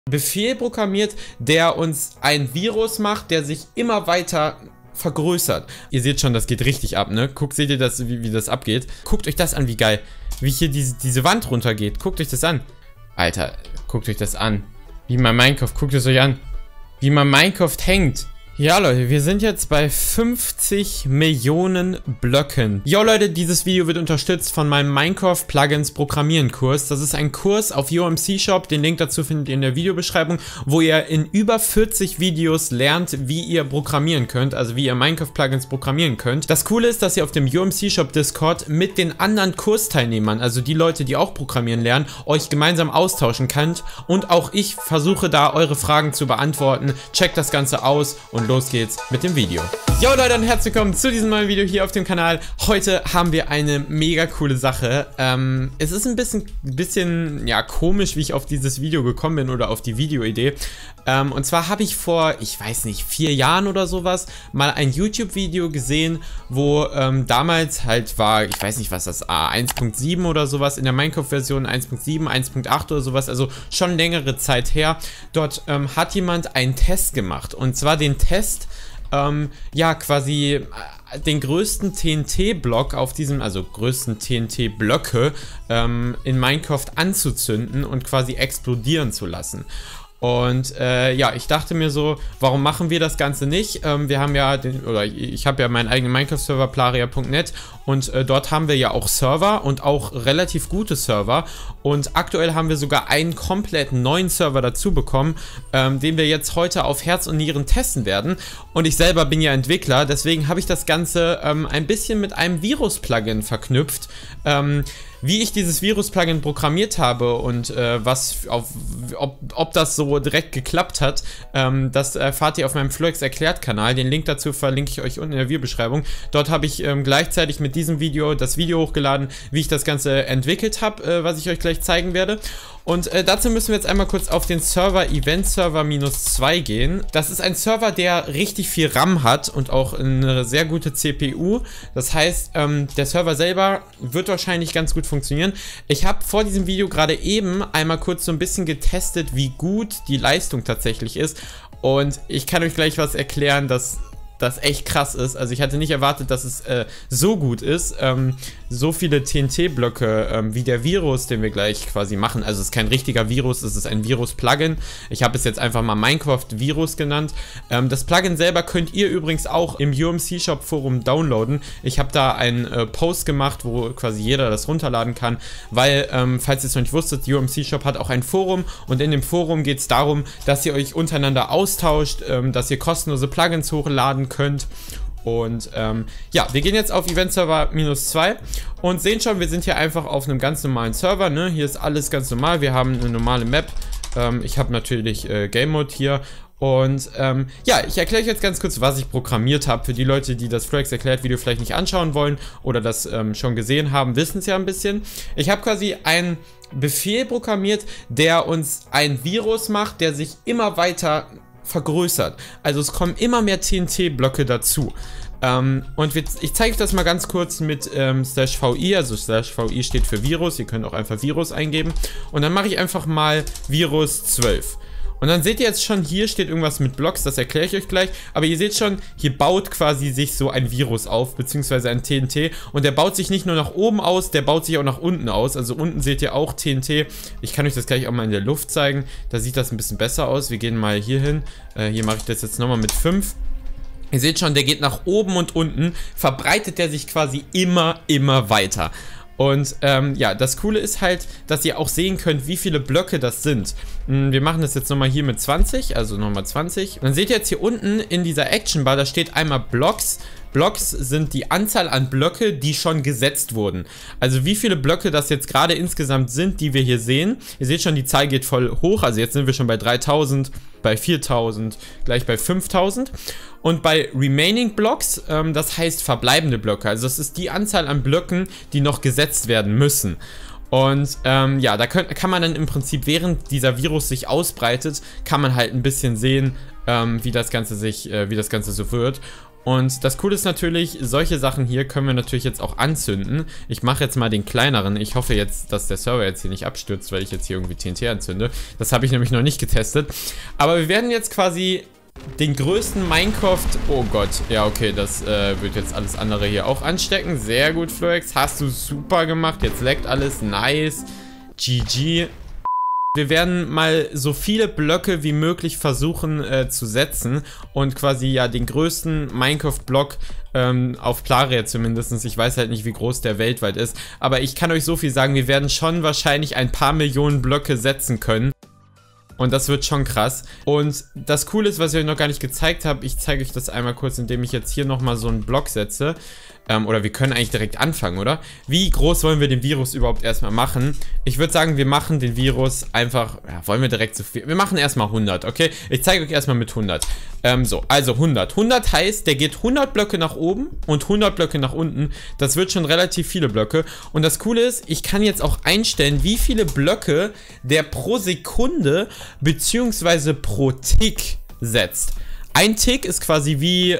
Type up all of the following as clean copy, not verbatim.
Befehl programmiert, der uns ein Virus macht, der sich immer weiter vergrößert. Ihr seht schon, das geht richtig ab, ne? Seht ihr das, wie das abgeht? Guckt euch das an, wie geil. Wie hier diese Wand runtergeht. Guckt euch das an. Alter, guckt euch das an. Wie man Minecraft, guckt es euch an. Wie man Minecraft hängt. Ja, Leute, wir sind jetzt bei 50 Millionen Blöcken. Jo, Leute, dieses Video wird unterstützt von meinem Minecraft Plugins Programmieren Kurs. Das ist ein Kurs auf UMC Shop. Den Link dazu findet ihr in der Videobeschreibung, wo ihr in über 40 Videos lernt, wie ihr programmieren könnt, also wie ihr Minecraft Plugins programmieren könnt. Das Coole ist, dass ihr auf dem UMC Shop Discord mit den anderen Kursteilnehmern, also die Leute, die auch programmieren lernen, euch gemeinsam austauschen könnt. Und auch ich versuche da eure Fragen zu beantworten. Checkt das Ganze aus und los geht's mit dem Video. Jo Leute und herzlich willkommen zu diesem neuen Video hier auf dem Kanal. Heute haben wir eine mega coole Sache. Es ist ein bisschen ja, komisch, wie ich auf dieses Video gekommen bin oder auf die Videoidee. Und zwar habe ich vor, ich weiß nicht, 4 Jahren oder sowas mal ein YouTube-Video gesehen, wo damals halt war, ich weiß nicht was das, 1.7 oder sowas in der Minecraft-Version, 1.7, 1.8 oder sowas, also schon längere Zeit her. Dort hat jemand einen Test gemacht und zwar den Test, ja, quasi den größten TNT-Block auf diesem, also größten TNT-Blöcke in Minecraft anzuzünden und quasi explodieren zu lassen. Und ja, ich dachte mir so, warum machen wir das Ganze nicht? Wir haben ja ich habe ja meinen eigenen Minecraft-Server, plaria.net, und dort haben wir ja auch Server und auch relativ gute Server. Und aktuell haben wir sogar einen komplett neuen Server dazu bekommen, den wir jetzt heute auf Herz und Nieren testen werden. Und ich selber bin ja Entwickler, deswegen habe ich das Ganze ein bisschen mit einem Virus-Plugin verknüpft. Wie ich dieses Virus-Plugin programmiert habe und ob das so direkt geklappt hat, das erfahrt ihr auf meinem Floex Erklärt-Kanal. Den Link dazu verlinke ich euch unten in der Videobeschreibung. Dort habe ich gleichzeitig mit diesem Video das Video hochgeladen, wie ich das Ganze entwickelt habe, was ich euch gleich zeigen werde. Und dazu müssen wir jetzt einmal kurz auf den Server Event Server -2 gehen. Das ist ein Server, der richtig viel RAM hat und auch eine sehr gute CPU. Das heißt, der Server selber wird wahrscheinlich ganz gut funktionieren. Ich habe vor diesem Video gerade eben einmal kurz so ein bisschen getestet, wie gut die Leistung tatsächlich ist. Und ich kann euch gleich was erklären, das echt krass ist. Also ich hatte nicht erwartet, dass es so gut ist. So viele TNT-Blöcke wie der Virus, den wir gleich quasi machen. Also es ist kein richtiger Virus, es ist ein Virus-Plugin. Ich habe es jetzt einfach mal Minecraft-Virus genannt. Das Plugin selber könnt ihr übrigens auch im UMC-Shop-Forum downloaden. Ich habe da einen Post gemacht, wo quasi jeder das runterladen kann, weil, falls ihr es noch nicht wusstet, UMC-Shop hat auch ein Forum und in dem Forum geht es darum, dass ihr euch untereinander austauscht, dass ihr kostenlose Plugins hochladen könnt. Und ja, wir gehen jetzt auf Event Server -2 und sehen schon, wir sind hier einfach auf einem ganz normalen Server, ne? Hier ist alles ganz normal, wir haben eine normale Map. Ich habe natürlich Game Mode hier. Und ja, ich erkläre euch jetzt ganz kurz, was ich programmiert habe. Für die Leute, die das Floex erklärt Video vielleicht nicht anschauen wollen oder das schon gesehen haben, wissen es ja ein bisschen. Ich habe quasi einen Befehl programmiert, der uns ein Virus macht, der sich immer weiter vergrößert. Also es kommen immer mehr TNT-Blöcke dazu. Und ich zeige euch das mal ganz kurz mit /vi, also /vi steht für Virus, ihr könnt auch einfach Virus eingeben. Und dann mache ich einfach mal Virus 12. Und dann seht ihr jetzt schon, hier steht irgendwas mit Blocks, das erkläre ich euch gleich. Aber ihr seht schon, hier baut quasi sich so ein Virus auf, beziehungsweise ein TNT. Und der baut sich nicht nur nach oben aus, der baut sich auch nach unten aus. Also unten seht ihr auch TNT. Ich kann euch das gleich auch mal in der Luft zeigen. Da sieht das ein bisschen besser aus. Wir gehen mal hier hin. Hier mache ich das jetzt nochmal mit 5. Ihr seht schon, der geht nach oben und unten. Verbreitet der sich quasi immer weiter. Und ja, das Coole ist halt, dass ihr auch sehen könnt, wie viele Blöcke das sind. Wir machen das jetzt nochmal hier mit 20, also nochmal 20. Und dann seht ihr jetzt hier unten in dieser Action Bar, da steht einmal Blocks. Blocks sind die Anzahl an Blöcke, die schon gesetzt wurden. Also wie viele Blöcke das jetzt gerade insgesamt sind, die wir hier sehen. Ihr seht schon, die Zahl geht voll hoch. Also jetzt sind wir schon bei 3000, bei 4000, gleich bei 5000. Und bei Remaining Blocks, das heißt verbleibende Blöcke. Also das ist die Anzahl an Blöcken, die noch gesetzt werden müssen. Und ja, da kann man dann im Prinzip, während dieser Virus sich ausbreitet, kann man halt ein bisschen sehen, wie das Ganze so wird. Und das Coole ist natürlich, solche Sachen hier können wir natürlich jetzt auch anzünden. Ich mache jetzt mal den kleineren. Ich hoffe jetzt, dass der Server jetzt hier nicht abstürzt, weil ich jetzt hier irgendwie TNT anzünde. Das habe ich nämlich noch nicht getestet. Aber wir werden jetzt quasi den größten Minecraft... Oh Gott, ja okay, das wird jetzt alles andere hier auch anstecken. Sehr gut, Floex, hast du super gemacht. Jetzt leckt alles, nice. GG. Wir werden mal so viele Blöcke wie möglich versuchen zu setzen und quasi ja den größten Minecraft-Block auf Plarium zumindest. Ich weiß halt nicht, wie groß der weltweit ist, aber ich kann euch so viel sagen, wir werden schon wahrscheinlich ein paar Millionen Blöcke setzen können. Und das wird schon krass. Und das Coole ist, was ich euch noch gar nicht gezeigt habe, ich zeige euch das einmal kurz, indem ich jetzt hier nochmal so einen Block setze. Oder wir können eigentlich direkt anfangen, oder? Wie groß wollen wir den Virus überhaupt erstmal machen? Ich würde sagen, wir machen den Virus einfach, ja, wollen wir direkt so viel? Wir machen erstmal 100, okay? Ich zeige euch erstmal mit 100. So, also 100. 100 heißt, der geht 100 Blöcke nach oben und 100 Blöcke nach unten. Das wird schon relativ viele Blöcke. Und das Coole ist, ich kann jetzt auch einstellen, wie viele Blöcke der pro Sekunde bzw. pro Tick setzt. Ein Tick ist quasi wie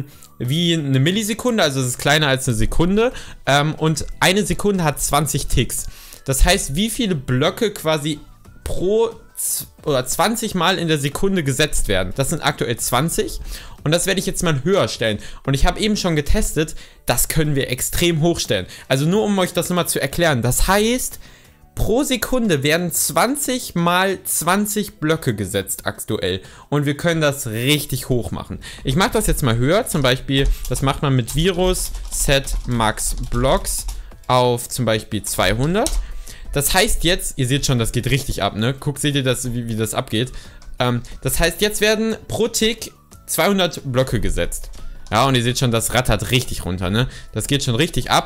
eine Millisekunde, also es ist kleiner als eine Sekunde. Und eine Sekunde hat 20 Ticks. Das heißt, wie viele Blöcke quasi pro oder 20 Mal in der Sekunde gesetzt werden. Das sind aktuell 20 und das werde ich jetzt mal höher stellen. Und ich habe eben schon getestet, das können wir extrem hochstellen. Also nur um euch das nochmal zu erklären. Das heißt, pro Sekunde werden 20 mal 20 Blöcke gesetzt aktuell. Und wir können das richtig hoch machen. Ich mache das jetzt mal höher. Zum Beispiel, das macht man mit Virus Set Max Blocks auf zum Beispiel 200. Das heißt jetzt, ihr seht schon, das geht richtig ab, ne? Guckt, seht ihr das, wie das abgeht? Das heißt, jetzt werden pro Tick 200 Blöcke gesetzt. Ja, und ihr seht schon, das rattert richtig runter, ne? Das geht schon richtig ab.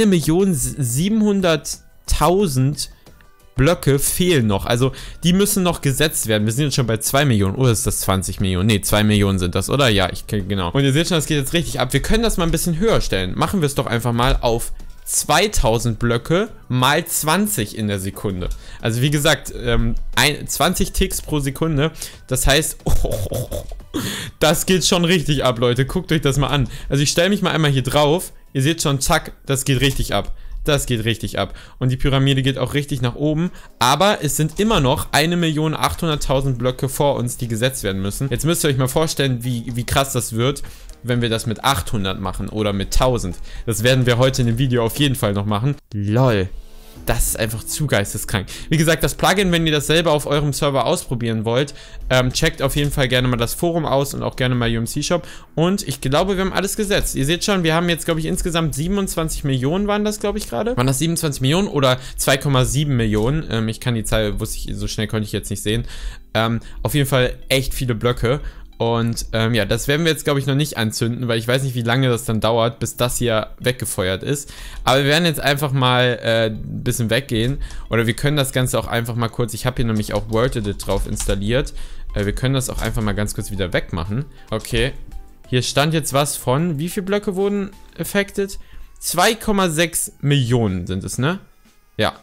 1.700.000 Blöcke fehlen noch. Also, die müssen noch gesetzt werden. Wir sind jetzt schon bei 2 Millionen. Oder ist das 20 Millionen? Ne, 2 Millionen sind das, oder? Ja, genau. Und ihr seht schon, das geht jetzt richtig ab. Wir können das mal ein bisschen höher stellen. Machen wir es doch einfach mal auf 2000 Blöcke mal 20 in der Sekunde. Also wie gesagt, 20 Ticks pro Sekunde. Das heißt, das geht schon richtig ab, Leute. Guckt euch das mal an. Also ich stelle mich mal einmal hier drauf. Ihr seht schon, zack, das geht richtig ab. Das geht richtig ab. Und die Pyramide geht auch richtig nach oben. Aber es sind immer noch 1.800.000 Blöcke vor uns, die gesetzt werden müssen. Jetzt müsst ihr euch mal vorstellen, wie krass das wird, wenn wir das mit 800 machen oder mit 1000. Das werden wir heute in dem Video auf jeden Fall noch machen. Lol. Das ist einfach zu geisteskrank. Wie gesagt, das Plugin, wenn ihr das selber auf eurem Server ausprobieren wollt, checkt auf jeden Fall gerne mal das Forum aus und auch gerne mal UMC Shop. Und ich glaube, wir haben alles gesetzt. Ihr seht schon, wir haben jetzt, glaube ich, insgesamt 27 Millionen waren das, glaube ich, gerade. Waren das 27 Millionen oder 2,7 Millionen? Ich kann die Zahl, so schnell konnte ich jetzt nicht sehen. Auf jeden Fall echt viele Blöcke. Und ja, das werden wir jetzt, glaube ich, noch nicht anzünden, weil ich weiß nicht, wie lange das dann dauert, bis das hier weggefeuert ist. Aber wir werden jetzt einfach mal ein bisschen weggehen. Oder wir können das Ganze auch einfach mal kurz, ich habe hier nämlich auch World Edit drauf installiert. Wir können das auch einfach mal ganz kurz wieder wegmachen. Okay, hier stand jetzt was von, wie viele Blöcke wurden affected? 2,6 Millionen sind es, ne? Ja.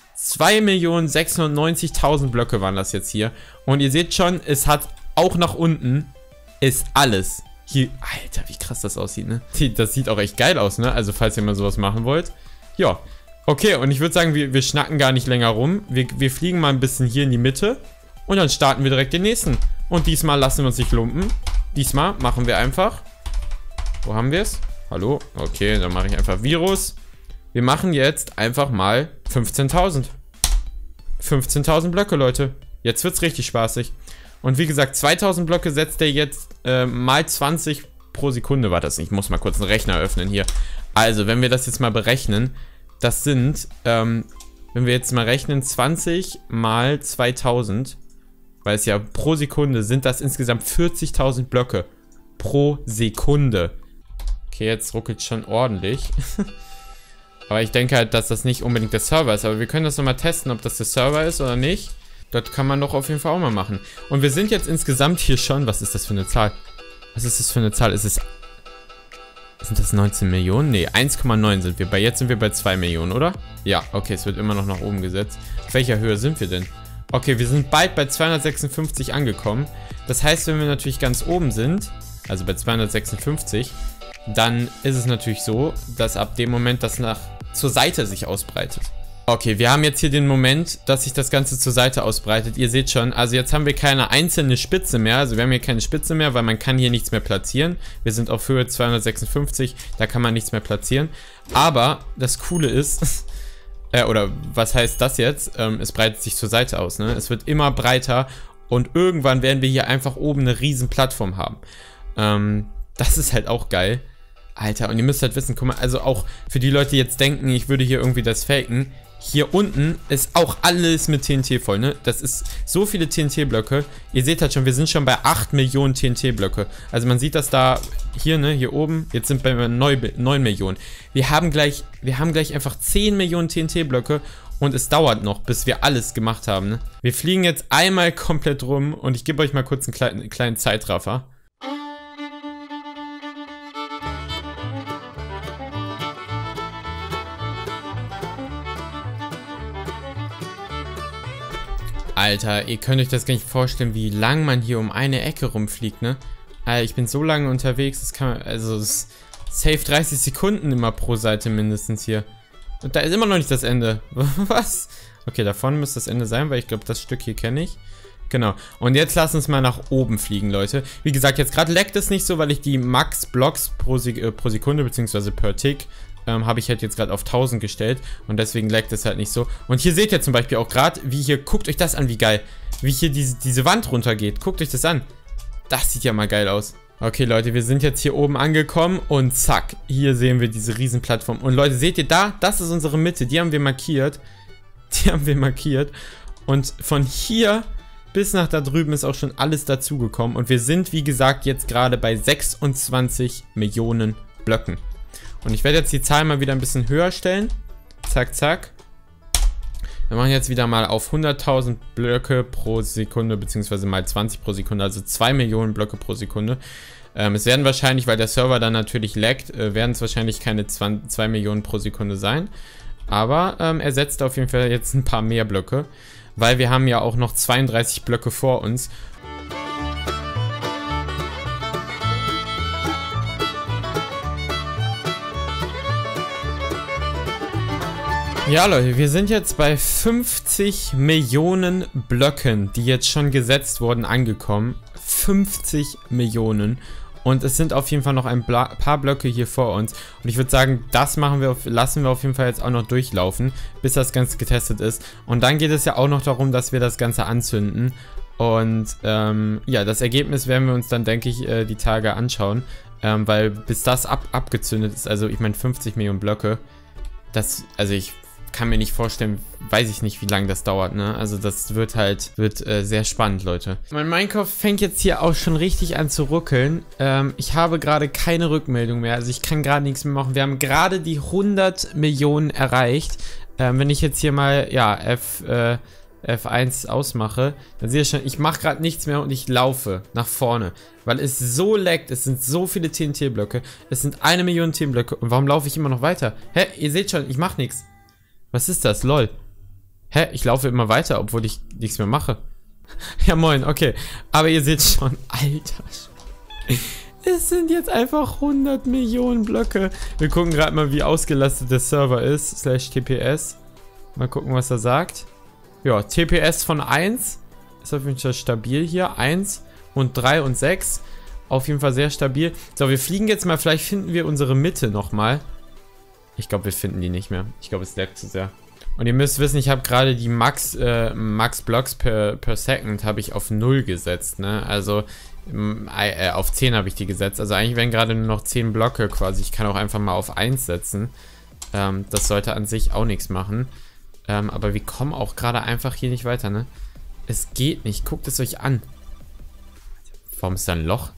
2.690.000 Blöcke waren das jetzt hier. Und ihr seht schon, es hat auch nach unten ist alles. Hier, Alter, wie krass das aussieht, ne? Das sieht auch echt geil aus, ne? Also, falls ihr mal sowas machen wollt. Ja. Okay, und ich würde sagen, wir schnacken gar nicht länger rum. Wir fliegen mal ein bisschen hier in die Mitte. Und dann starten wir direkt den nächsten. Und diesmal lassen wir uns nicht lumpen. Diesmal machen wir einfach. Wo haben wir es? Hallo? Okay, dann mache ich einfach Virus. Wir machen jetzt einfach mal 15.000. 15.000 Blöcke, Leute. Jetzt wird's richtig spaßig. Und wie gesagt, 2000 Blöcke setzt er jetzt mal 20 pro Sekunde. War das nicht? Ich muss mal kurz einen Rechner öffnen hier. Also, wenn wir das jetzt mal berechnen, das sind, wenn wir jetzt mal rechnen, 20 mal 2000, weil es ja pro Sekunde sind das insgesamt 40.000 Blöcke pro Sekunde. Okay, jetzt ruckelt es schon ordentlich. Aber ich denke halt, dass das nicht unbedingt der Server ist. Aber wir können das nochmal testen, ob das der Server ist oder nicht. Das kann man doch auf jeden Fall auch mal machen. Und wir sind jetzt insgesamt hier schon... Was ist das für eine Zahl? Was ist das für eine Zahl? Sind das 19 Millionen? Ne, 1,9 sind wir. Jetzt sind wir bei 2 Millionen, oder? Ja, okay, es wird immer noch nach oben gesetzt. Auf welcher Höhe sind wir denn? Okay, wir sind bald bei 256 angekommen. Das heißt, wenn wir natürlich ganz oben sind, also bei 256, dann ist es natürlich so, dass ab dem Moment das zur Seite sich ausbreitet. Okay, wir haben jetzt hier den Moment, dass sich das Ganze zur Seite ausbreitet. Ihr seht schon, also jetzt haben wir keine einzelne Spitze mehr. Also wir haben hier keine Spitze mehr, weil man kann hier nichts mehr platzieren. Wir sind auf Höhe 256, da kann man nichts mehr platzieren. Aber das Coole ist, oder was heißt das jetzt? Es breitet sich zur Seite aus, ne? Es wird immer breiter und irgendwann werden wir hier einfach oben eine riesen Plattform haben. Das ist halt auch geil. Alter, und ihr müsst halt wissen, guck mal, also auch für die Leute, die jetzt denken, ich würde hier irgendwie das faken. Hier unten ist auch alles mit TNT voll, ne? Das ist so viele TNT-Blöcke. Ihr seht halt schon, wir sind schon bei 8 Millionen TNT-Blöcke. Also man sieht das da, hier, ne? Hier oben. Jetzt sind wir bei 9 Millionen. Wir haben gleich einfach 10 Millionen TNT-Blöcke. Und es dauert noch, bis wir alles gemacht haben, ne? Wir fliegen jetzt einmal komplett rum. Und ich gebe euch mal kurz einen kleinen Zeitraffer. Alter, ihr könnt euch das gar nicht vorstellen, wie lang man hier um eine Ecke rumfliegt, ne? Alter, ich bin so lange unterwegs, das kann man, also es safe 30 Sekunden immer pro Seite mindestens hier. Und da ist immer noch nicht das Ende. Was? Okay, da vorne müsste das Ende sein, weil ich glaube, das Stück hier kenne ich. Genau. Und jetzt lasst uns mal nach oben fliegen, Leute. Wie gesagt, jetzt gerade leckt es nicht so, weil ich die Max-Blocks pro Sekunde, beziehungsweise per Tick, habe ich halt jetzt gerade auf 1000 gestellt und deswegen leckt es halt nicht so. Und hier seht ihr zum Beispiel auch gerade, wie hier, guckt euch das an, wie geil. Wie hier diese Wand runtergeht. Guckt euch das an. Das sieht ja mal geil aus. Okay, Leute, wir sind jetzt hier oben angekommen und zack, hier sehen wir diese riesen Plattform. Und Leute, seht ihr da? Das ist unsere Mitte. Die haben wir markiert. Die haben wir markiert. Und von hier bis nach da drüben ist auch schon alles dazugekommen. Und wir sind, wie gesagt, jetzt gerade bei 26 Millionen Blöcken. Und ich werde jetzt die Zahl mal wieder ein bisschen höher stellen. Zack, zack. Wir machen jetzt wieder mal auf 100.000 Blöcke pro Sekunde, beziehungsweise mal 20 pro Sekunde, also 2 Millionen Blöcke pro Sekunde. Es werden wahrscheinlich, weil der Server dann natürlich laggt, werden es wahrscheinlich keine 2 Millionen pro Sekunde sein. Aber er setzt auf jeden Fall jetzt ein paar mehr Blöcke, weil wir haben ja auch noch 32 Blöcke vor uns. Ja, Leute, wir sind jetzt bei 50 Millionen Blöcken, die jetzt schon gesetzt wurden, angekommen. 50 Millionen. Und es sind auf jeden Fall noch ein paar Blöcke hier vor uns. Und ich würde sagen, das lassen wir auf jeden Fall jetzt auch noch durchlaufen, bis das Ganze getestet ist. Und dann geht es ja auch noch darum, dass wir das Ganze anzünden. Und ja, das Ergebnis werden wir uns dann, denke ich, die Tage anschauen. Weil bis das abgezündet ist, also ich meine 50 Millionen Blöcke, also ich kann mir nicht vorstellen, weiß ich nicht, wie lange das dauert, ne? Also das wird sehr spannend, Leute. Mein Minecraft fängt jetzt hier auch schon richtig an zu ruckeln. Ich habe gerade keine Rückmeldung mehr, also ich kann gerade nichts mehr machen. Wir haben gerade die 100 Millionen erreicht. Wenn ich jetzt hier mal, ja, F1 ausmache, dann sehe ich schon, ich mache gerade nichts mehr und ich laufe nach vorne, weil es so laggt, es sind so viele TNT-Blöcke, es sind 1 Million TNT-Blöcke und warum laufe ich immer noch weiter? Hä, ihr seht schon, ich mache nichts. Was ist das? Lol. Hä? Ich laufe immer weiter, obwohl ich nichts mehr mache. Ja, moin, okay. Aber ihr seht schon, Alter. Es sind jetzt einfach 100 Millionen Blöcke. Wir gucken gerade mal, wie ausgelastet der Server ist. /TPS. Mal gucken, was er sagt. Ja, TPS von 1. Ist auf jeden Fall stabil hier. 1 und 3 und 6. Auf jeden Fall sehr stabil. So, wir fliegen jetzt mal. Vielleicht finden wir unsere Mitte nochmal. Ich glaube, wir finden die nicht mehr. Ich glaube, es laggt zu sehr. Und ihr müsst wissen, ich habe gerade die Max Blocks per Second habe ich auf 0 gesetzt, ne? Also auf 10 habe ich die gesetzt. Also eigentlich wären gerade nur noch 10 Blöcke quasi. Ich kann auch einfach mal auf 1 setzen. Das sollte an sich auch nichts machen. Aber wir kommen auch gerade einfach hier nicht weiter, ne? Es geht nicht. Guckt es euch an. Warum ist da ein Loch?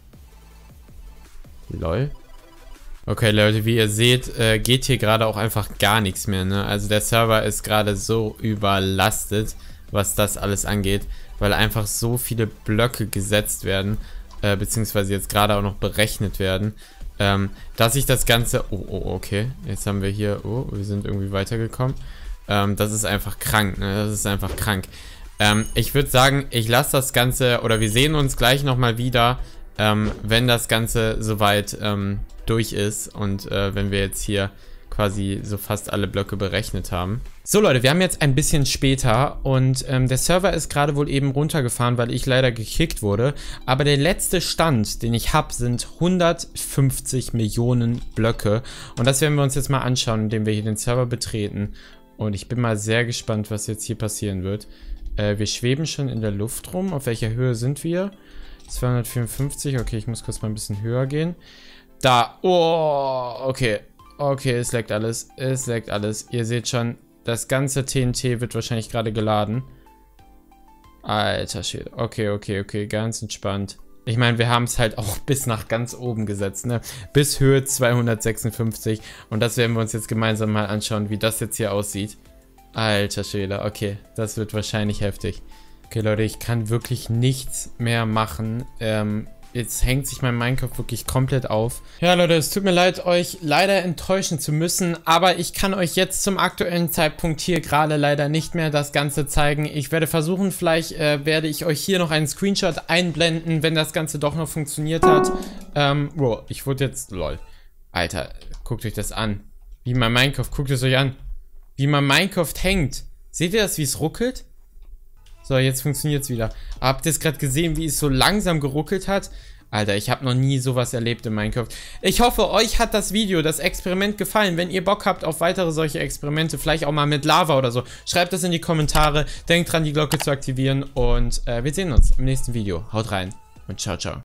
Lol. Okay, Leute, wie ihr seht, geht hier gerade auch einfach gar nichts mehr, ne? Also der Server ist gerade so überlastet, was das alles angeht, weil einfach so viele Blöcke gesetzt werden, beziehungsweise jetzt gerade auch noch berechnet werden, dass ich das Ganze... Oh, okay. Jetzt haben wir hier... Oh, wir sind irgendwie weitergekommen. Das ist einfach krank, ne? Das ist einfach krank. Ich würde sagen, ich lasse das Ganze... Oder wir sehen uns gleich nochmal wieder... wenn das Ganze soweit durch ist und wenn wir jetzt hier quasi so fast alle Blöcke berechnet haben. So Leute, wir haben jetzt ein bisschen später und der Server ist gerade wohl eben runtergefahren, weil ich leider gekickt wurde. Aber der letzte Stand, den ich habe, sind 150 Millionen Blöcke. Und das werden wir uns jetzt mal anschauen, indem wir hier den Server betreten. Und ich bin mal sehr gespannt, was jetzt hier passieren wird. Wir schweben schon in der Luft rum. Auf welcher Höhe sind wir? 254. Okay, ich muss kurz mal ein bisschen höher gehen. Da. Oh, okay. Okay, es leckt alles. Es leckt alles. Ihr seht schon, das ganze TNT wird wahrscheinlich gerade geladen. Alter Schwede. Okay, okay, okay. Ganz entspannt. Ich meine, wir haben es halt auch bis nach ganz oben gesetzt, ne? Bis Höhe 256. Und das werden wir uns jetzt gemeinsam mal anschauen, wie das jetzt hier aussieht. Alter Schwede. Okay, das wird wahrscheinlich heftig. Okay, Leute, ich kann wirklich nichts mehr machen. Jetzt hängt sich mein Minecraft wirklich komplett auf. Ja, Leute, es tut mir leid, euch leider enttäuschen zu müssen, aber ich kann euch jetzt zum aktuellen Zeitpunkt hier gerade leider nicht mehr das Ganze zeigen. Ich werde versuchen, vielleicht werde ich euch hier noch einen Screenshot einblenden, wenn das Ganze doch noch funktioniert hat. Bro, ich wurde jetzt... Lol. Alter, guckt euch das an. Wie mein Minecraft, guckt es euch an. Wie mein Minecraft hängt. Seht ihr das, wie es ruckelt? So, jetzt funktioniert es wieder. Habt ihr es gerade gesehen, wie es so langsam geruckelt hat? Alter, ich habe noch nie sowas erlebt in Minecraft. Ich hoffe, euch hat das Video, das Experiment gefallen. Wenn ihr Bock habt auf weitere solche Experimente, vielleicht auch mal mit Lava oder so, schreibt das in die Kommentare. Denkt dran, die Glocke zu aktivieren und wir sehen uns im nächsten Video. Haut rein und ciao, ciao.